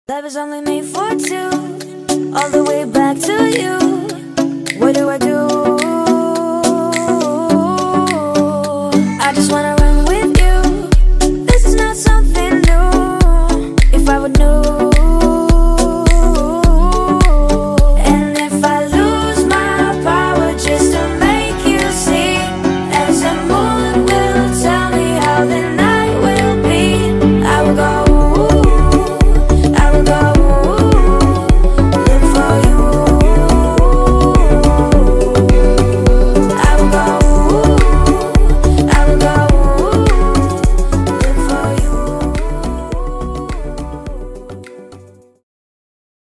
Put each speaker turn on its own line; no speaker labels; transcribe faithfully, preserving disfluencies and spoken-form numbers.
Love is only made for two, all the way back to you. What do I do?